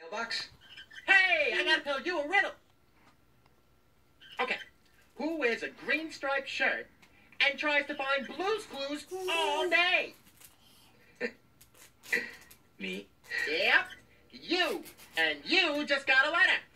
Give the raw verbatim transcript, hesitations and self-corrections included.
Bucks. Hey, I gotta tell you a riddle. Okay, who wears a green striped shirt and tries to find Blue's Clues all day? Me. Yep, you. And you just got a letter.